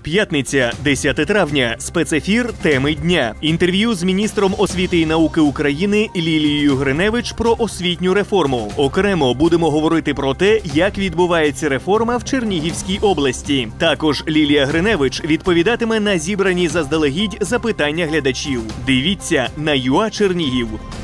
П'ятниця, 10 травня. Спецефір «Теми дня». Інтерв'ю з міністром освіти і науки України Лілією Гриневич про освітню реформу. Окремо будемо говорити про те, як відбувається реформа в Чернігівській області. Також Лілія Гриневич відповідатиме на зібрані заздалегідь запитання глядачів. Дивіться на ЮА Чернігів.